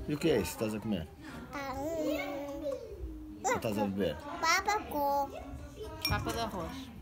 E o que é isso que estás a comer? Ou estás a beber? Papa com Papa de arroz.